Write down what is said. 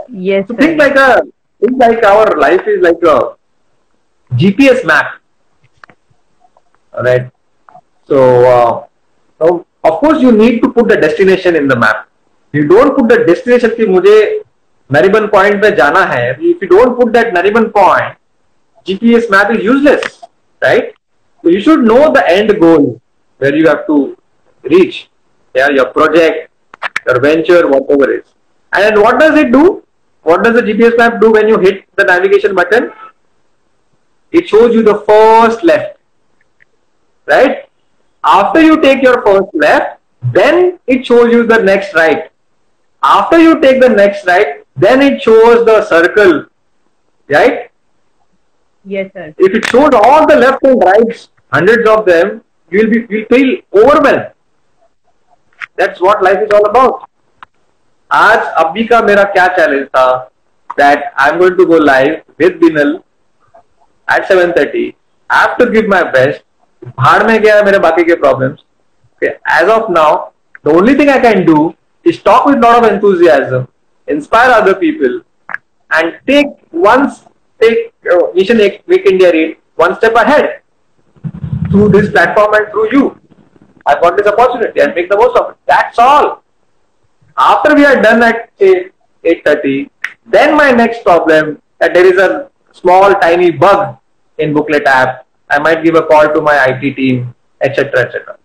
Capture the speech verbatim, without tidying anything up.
Yes, So sir. think like a think like our life is like a G P S map. Alright. So uh, now, of course you need to put the destination in the map. You don't put the destination कि मुझे नरीबन point पे जाना है. If you don't put that Nariman point, G P S map is useless, right? So you should know the end goal where you have to reach. Yeah, your project, your venture, whatever it is. And what does it do? What does the G P S map do when you hit the navigation button? It shows you the first left, right? After you take your first left, then it shows you the next right. After you take the next right, then it shows the circle, right? Yes, sir. If it shows all the left and rights, hundreds of them, you will be you'll feel overwhelmed. That's what life is all about. आज अभी का मेरा क्या challenge था that I'm going to go live with Binal at seven thirty. I have to give my best. भाड़ में गया मेरे बाकी के problems. Okay. As of now, the only thing I can do is talk with a lot of enthusiasm, inspire other people, and take once take uh, Mission Make India Read one step ahead through this platform and through you. I got this opportunity and make the most of it. That's all. After we are done at say eight thirty, then my next problem that there is a small tiny bug in Booklet app. I might give a call to my I T team, et cetera, et cetera.